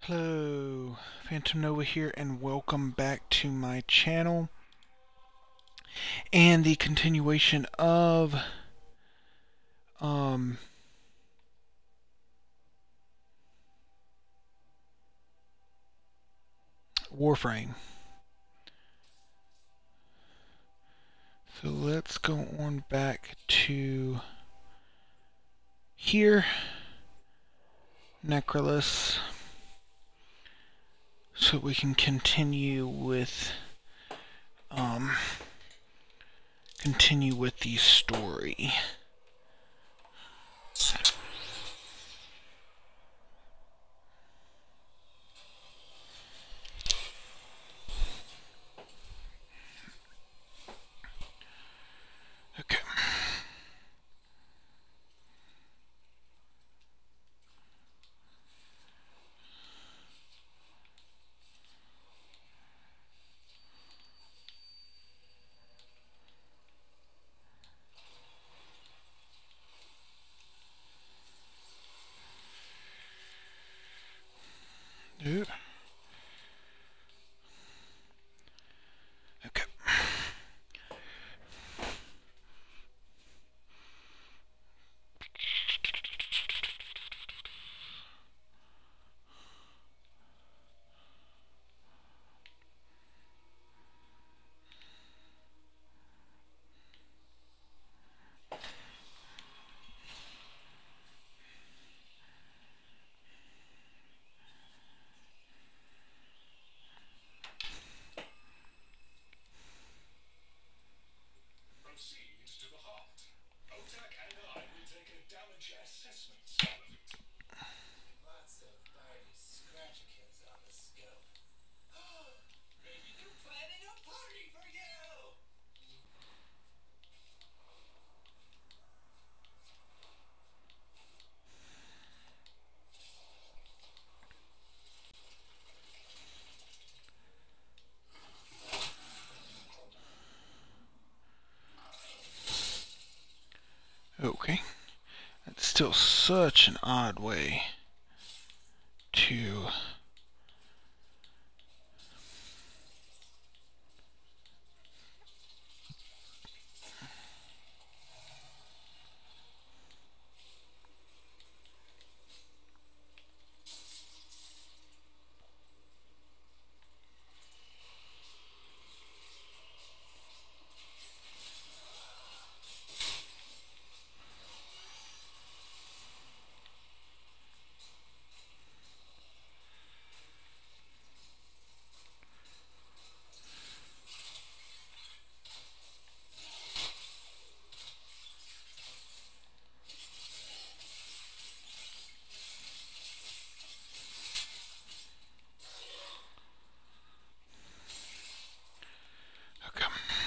Hello, Phantom Nova here, and welcome back to my channel and the continuation of Warframe. So let's go on back to here, Necrolis, so we can continue with the story. Okay. Dude. Okay. Okay. That's still such an odd way to... Okay.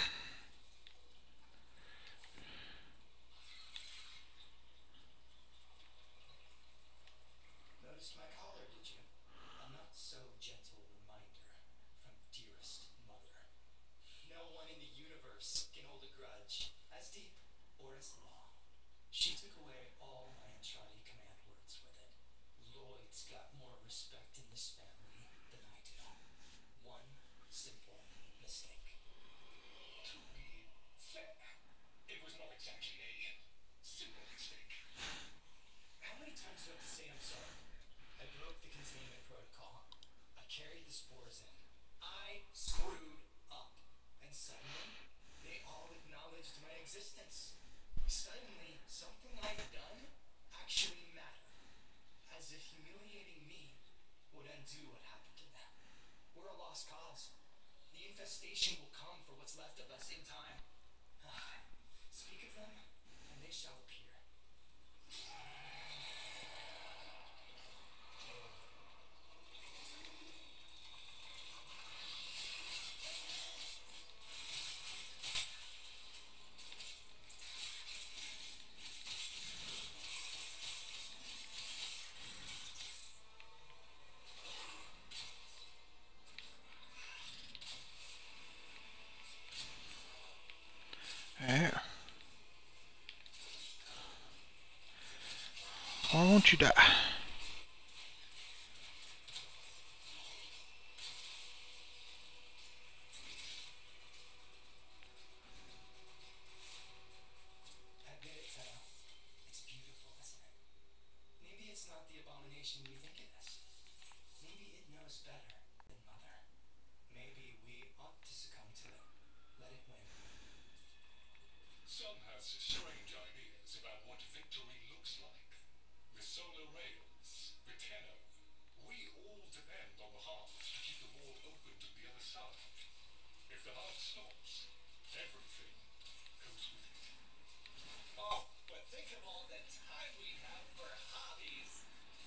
Noticed my collar, did you? A not so gentle reminder from dearest mother. No one in the universe can hold a grudge as deep or as long. She took away all my Andrade command words with it. Lloyd's got more respect in this family than I do. One simple mistake. To be fair, it was not exactly a simple mistake. How many times do I have to say I'm sorry? I broke the containment protocol. I carried the spores in. I screwed up. And suddenly, they all acknowledged my existence. Suddenly, something I've done actually mattered. As if humiliating me would undo what happened to them. We're a lost cause. The infestation will come for what's left of us in time. Speak of them, and they shall appear. Yeah. Why won't you die? the heart stops, everything goes with it. Oh, but think of all the time we'd have for hobbies.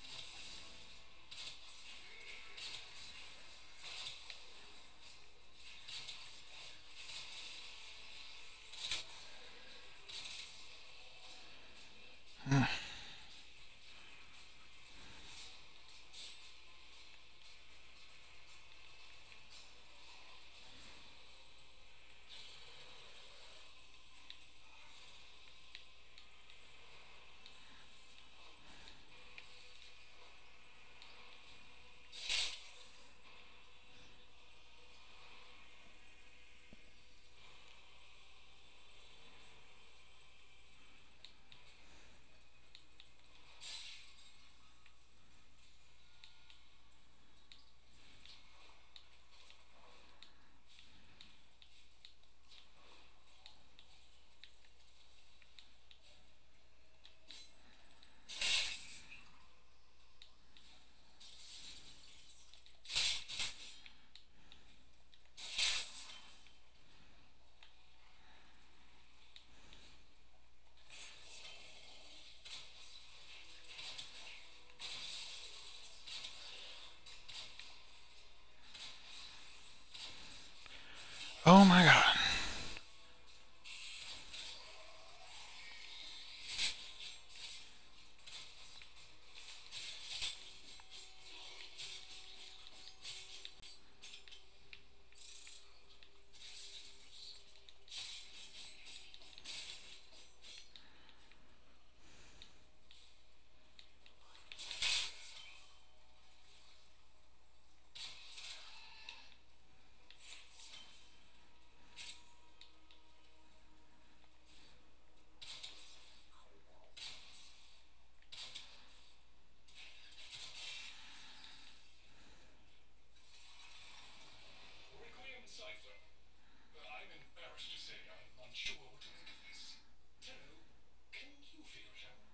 Oh my god. Requiem Cipher. I'm embarrassed to say I'm unsure what to make of this. Tenno, can you figure it out?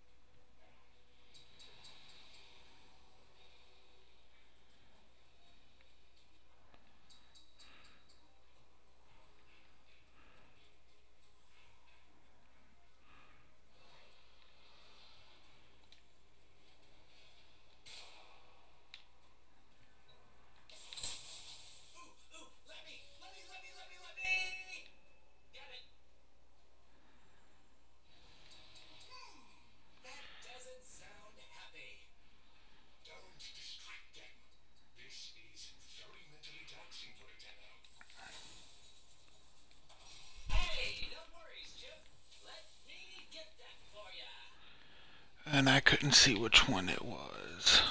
Ooh, let me! Got it! That doesn't sound happy. Don't distract them. This is very mentally taxing for a Tenno. Hey, no worries, Chip. Let me get that for ya. And I couldn't see which one it was.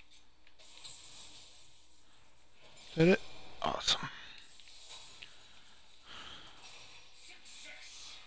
Did it? Awesome. Success!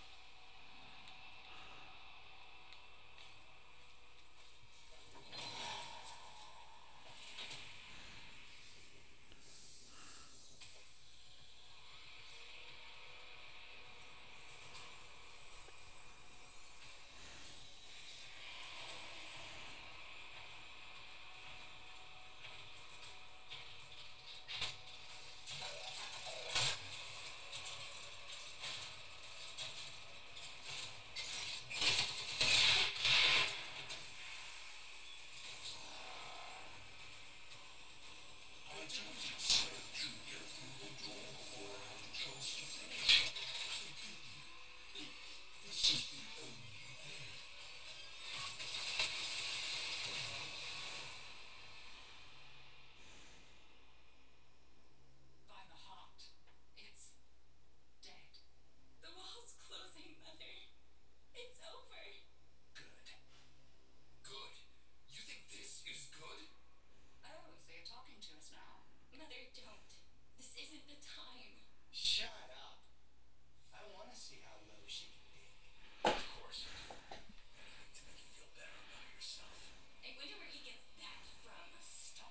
By the heart. It's dead. The wall's closing, Mother. It's over. Good. Good? You think this is good? Oh, so you're talking to us now. Mother, don't. This isn't the time. Shut up. I want to see how low she can dig. Of course you do. Anything to make you feel better about yourself. I wonder where he gets that from. Stop.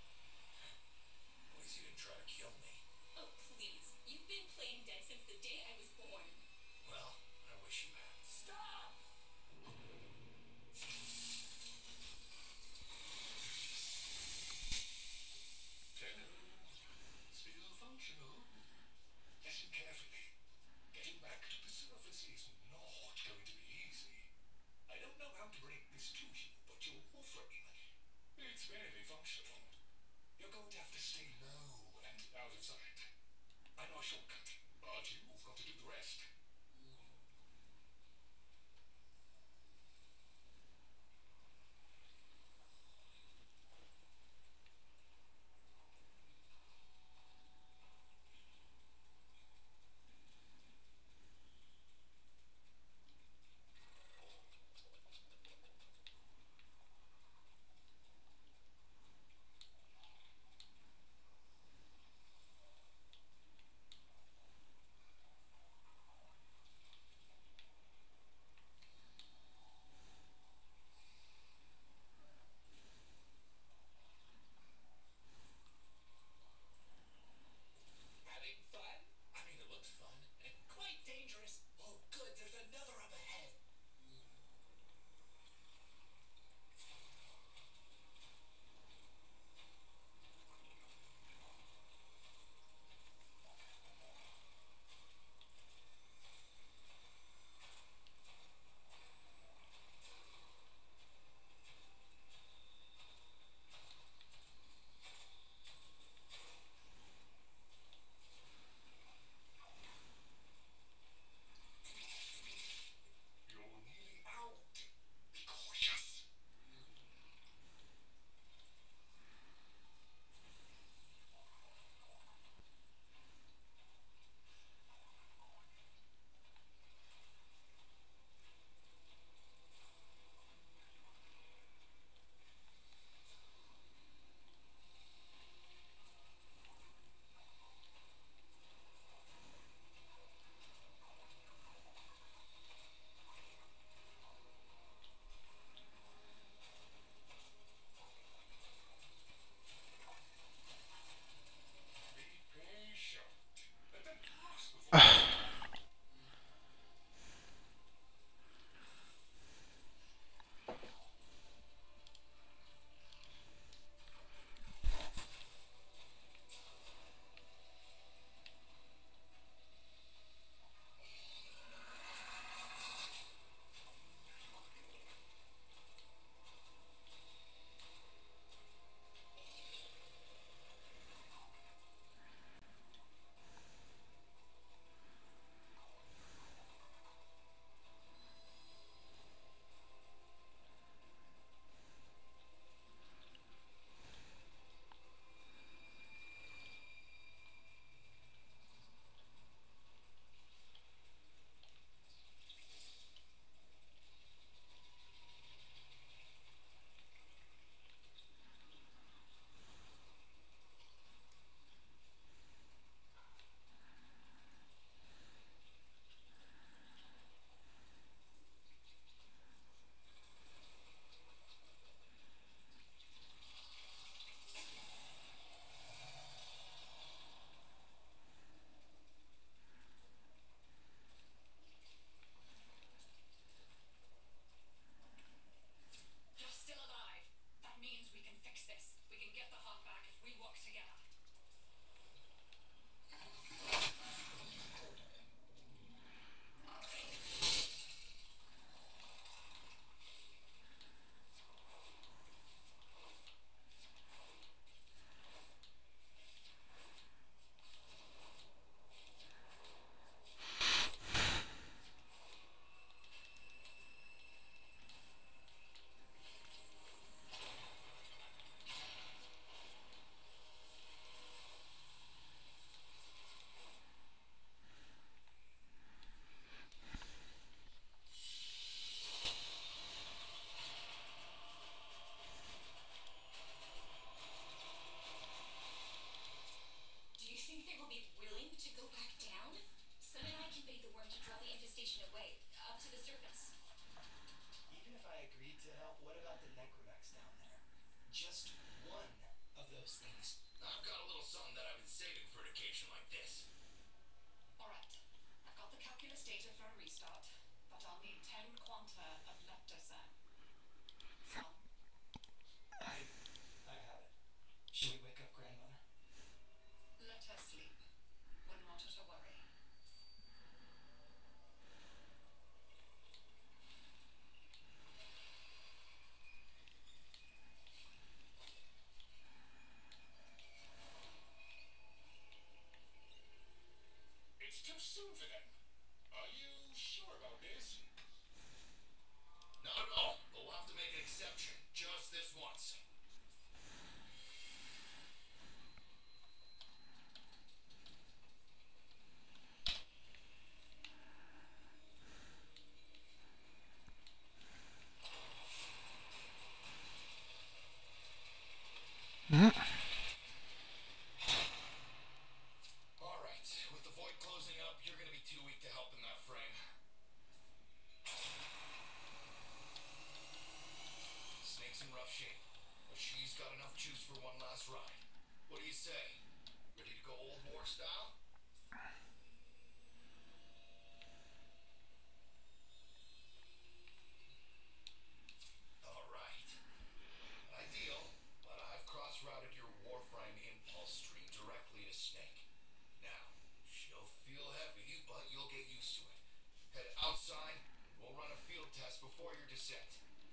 At least you didn't try to kill me. Oh, please. You've been playing dead since the day I was born. Well, I wish you had. Stop! Tenno, still functional. allowed to bring this to you, but your Warframe, it's barely functional. You're going to have to stay low and out of sight. I know a shortcut, but you've got to do the rest. Having fun? I mean, it looks fun and quite dangerous. Oh, good, there's another up ahead. You're nearly out. Be cautious. Be patient. Let them pass before you. You're still alive. That means we can fix this. We can get the hut back if we work together. Do you think they will be willing to go back down? Sun and I can bait the worm to draw the infestation away, up to the surface. Even if I agreed to help, what about the necromechs down there? Just one of those things. I've got a little something that I've been saving for an occasion like this. Alright, I've got the calculus data for a restart, but I'll need 10 quanta of leptosam. Some. I have it. Should we wake up grandmother? Let her sleep. Wouldn't want her to worry. Not at all, but we'll have to make an exception. Just this once. Mm-hmm. Alright, with the void closing up, you're gonna be too weak to help in that frame. Snake's in rough shape, but she's got enough juice for one last ride. What do you say? Ready to go old war style? Alright. Not ideal, but I've cross-routed your Warframe impulse stream directly to Snake. Now, she'll feel heavy, but you'll get used to it. Head outside, and we'll run a field test before your descent.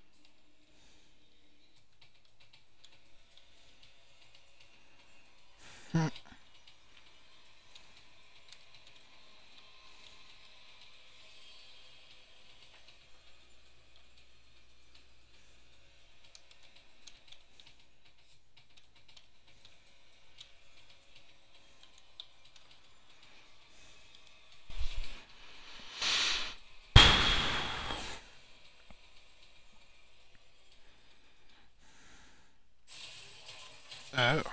Oh.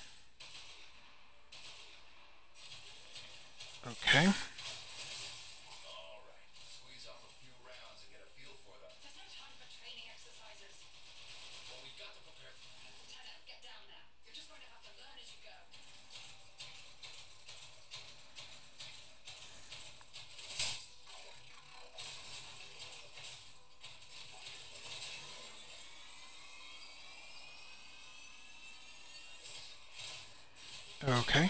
Okay. Alright, squeeze off a few rounds and get a feel for them. There's no time for training exercises. But we've got to prepare. Lieutenant, get down now. You're just going to have to learn as you go. Okay.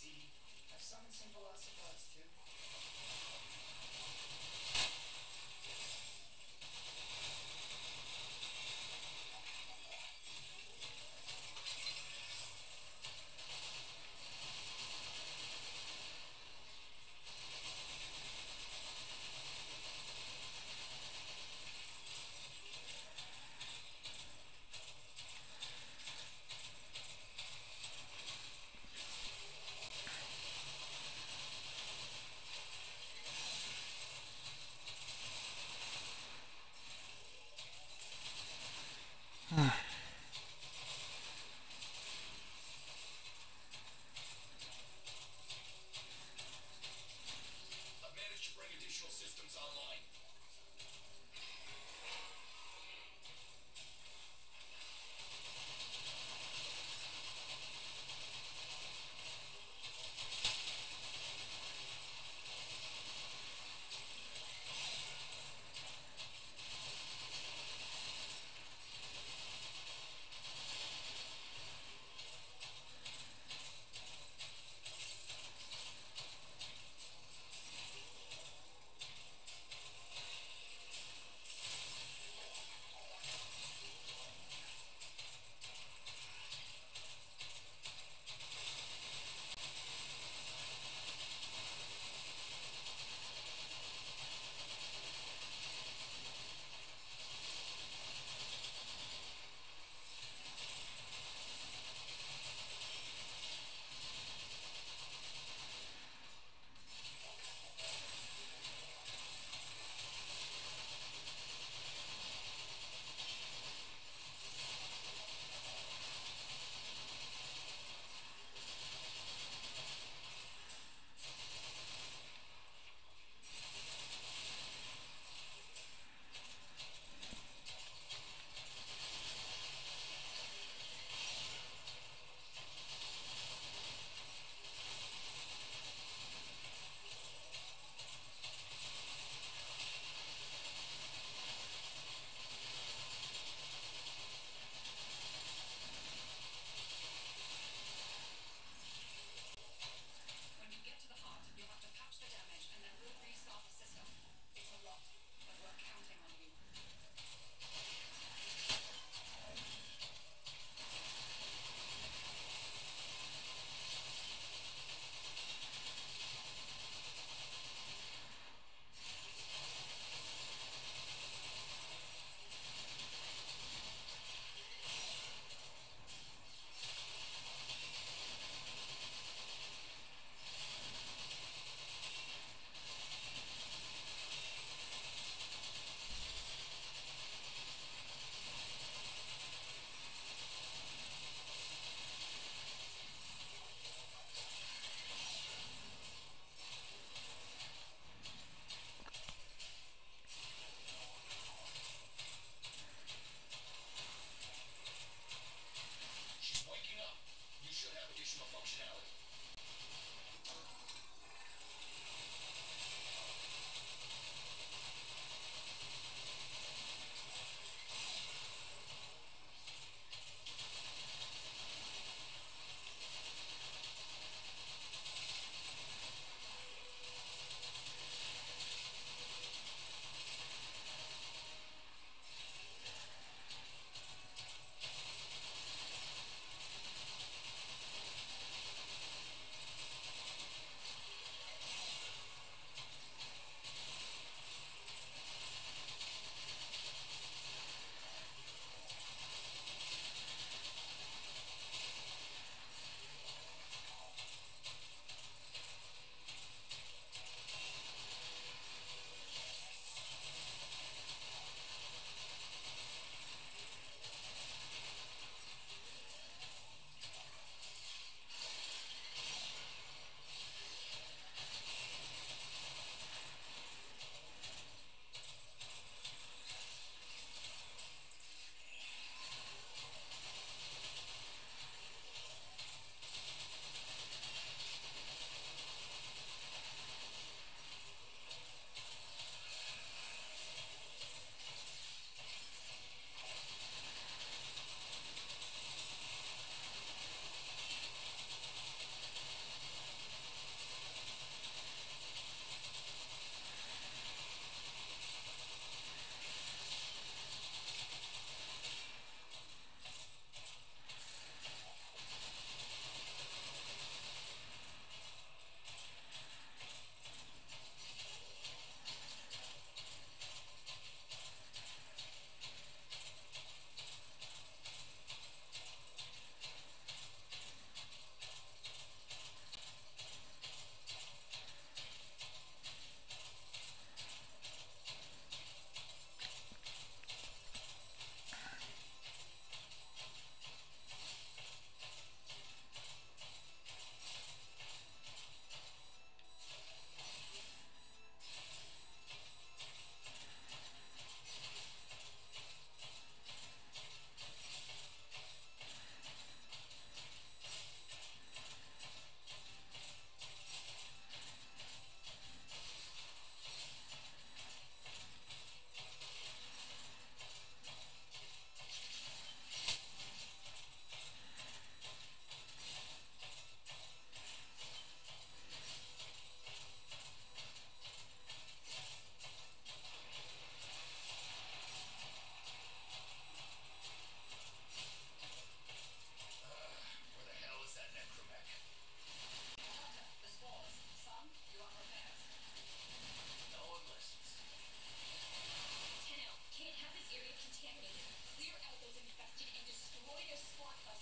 See, I've summoned some velocipods too.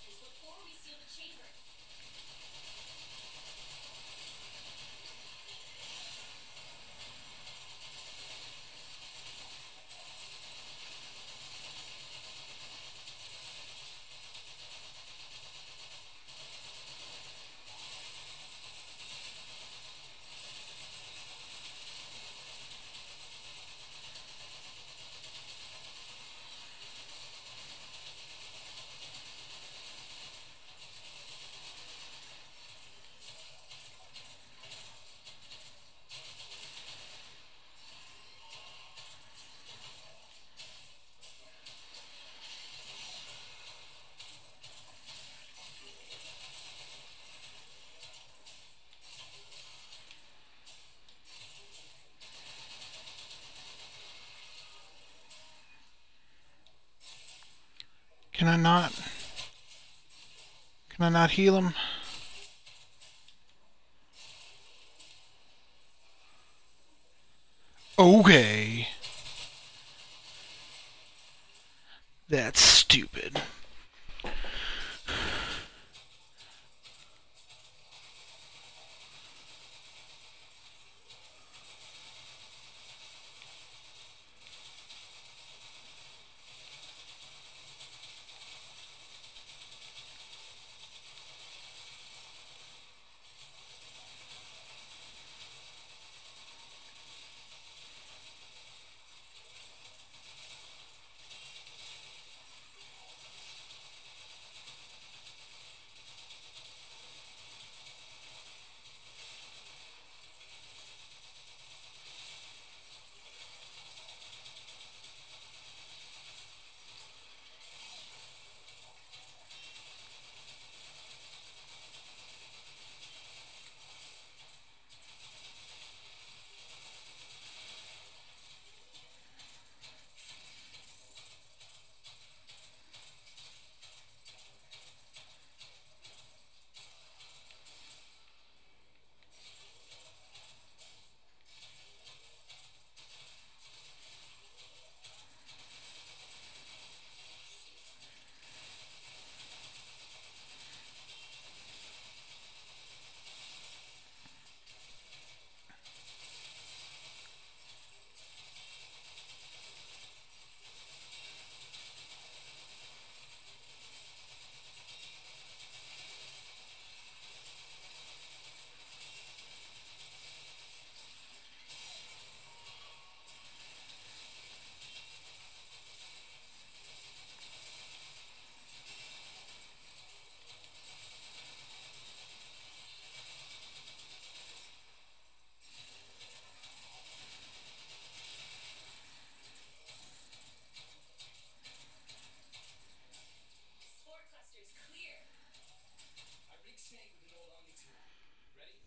weapons before we seal the chamber. Can I not? Can I not heal him? Okay. That's stupid. Spore clusters clear. I rigged Snake with an old Omni tool. Ready?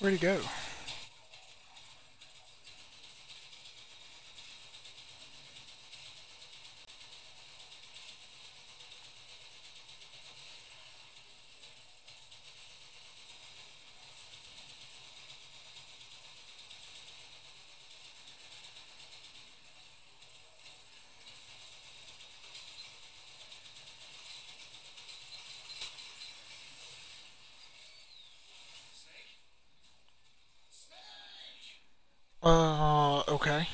Where'd he go? Snake? Snake! Okay.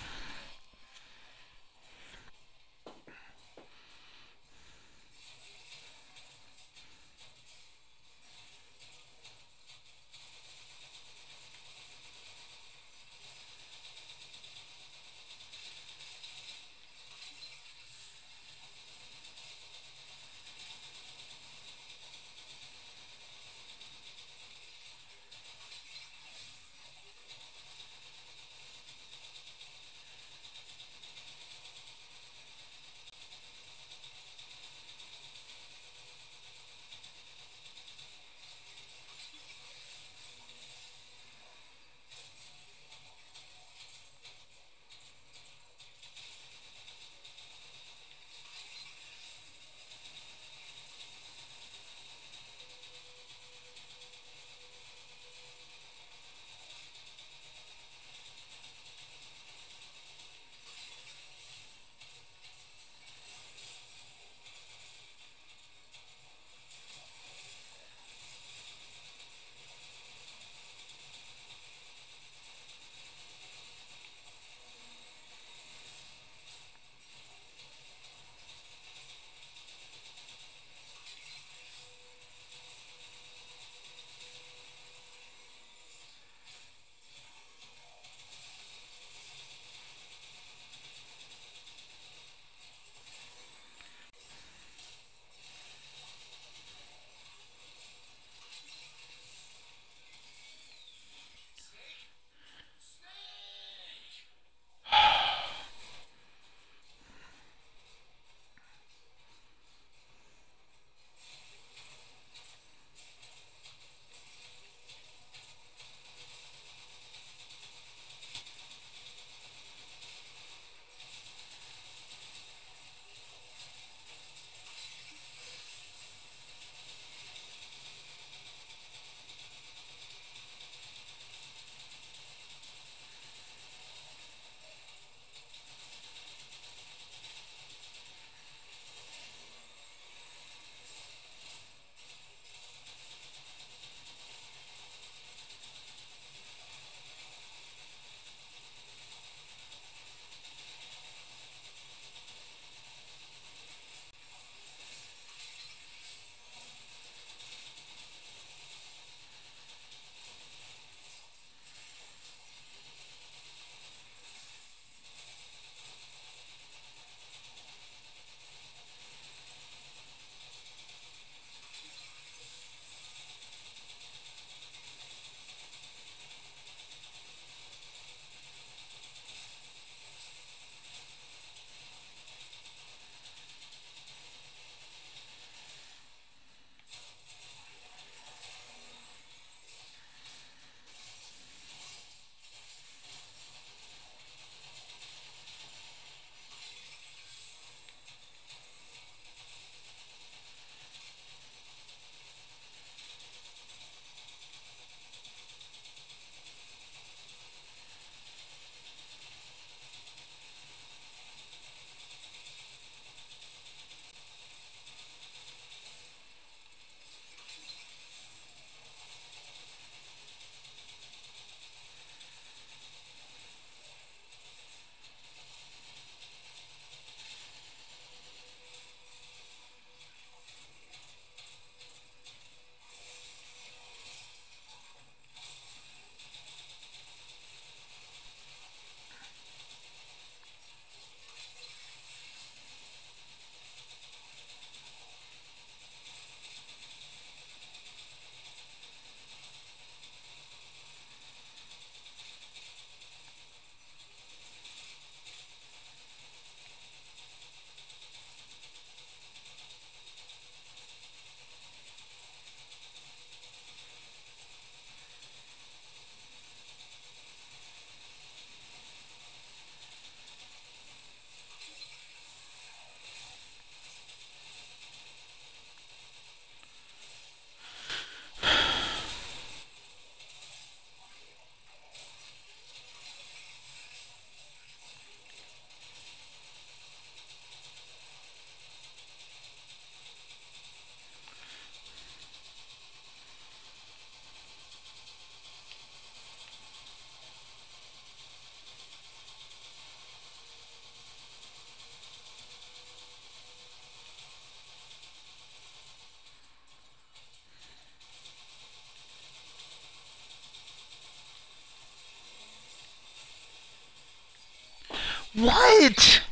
What?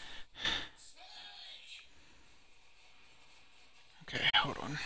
Okay, hold on.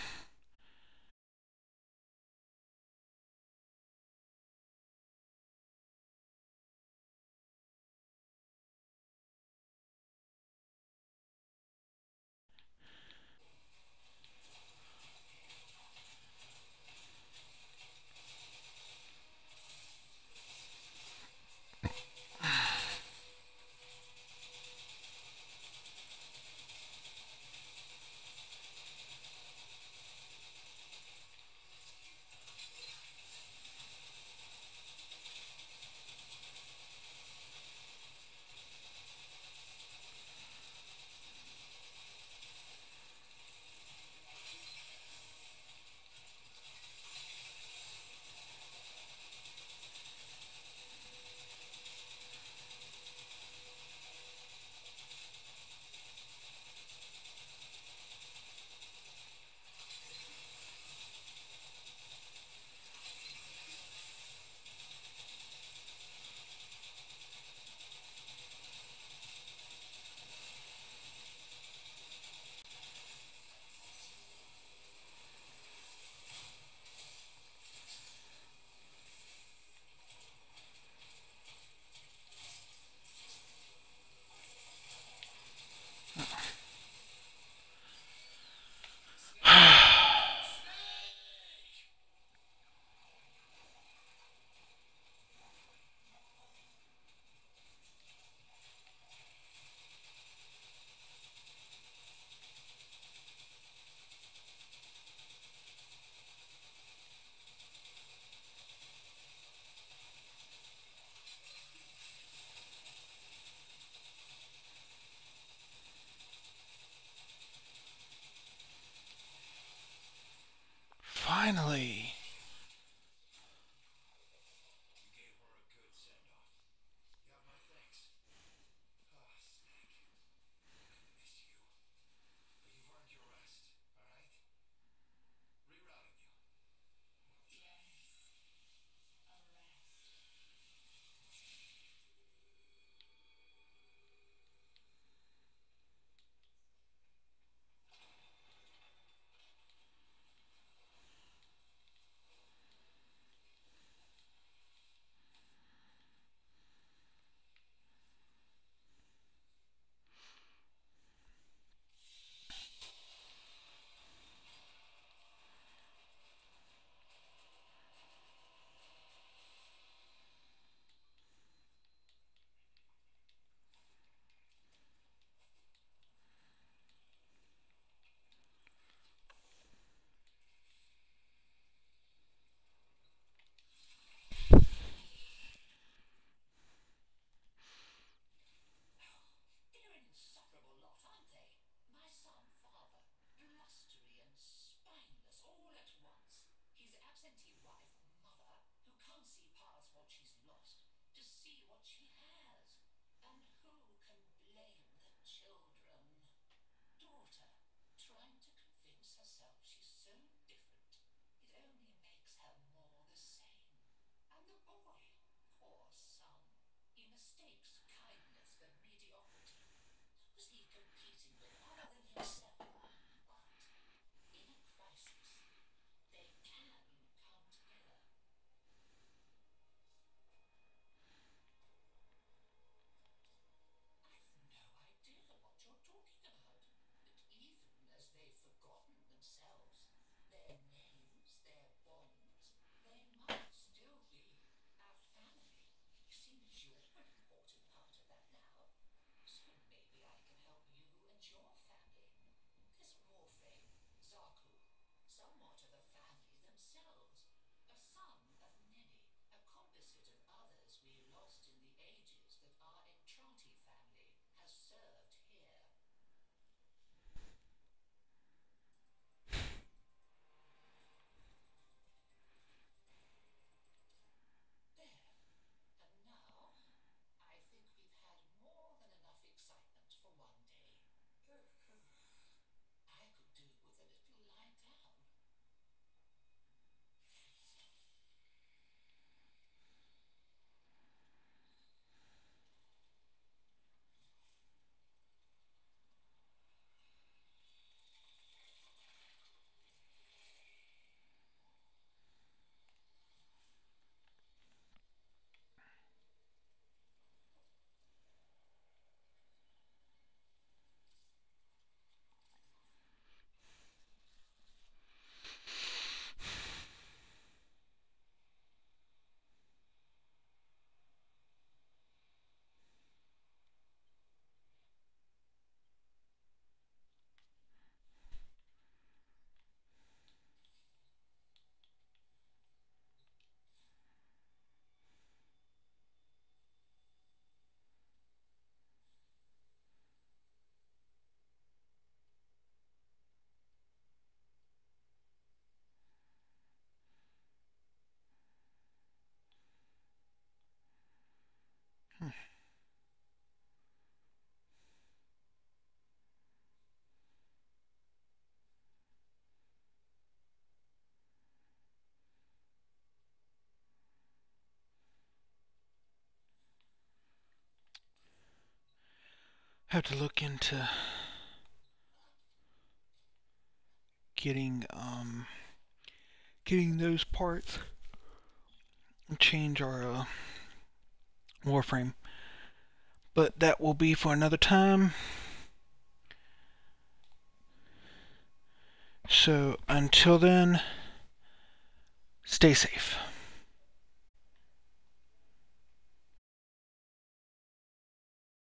Have to look into getting those parts and change our Warframe. But that will be for another time. So until then, stay safe.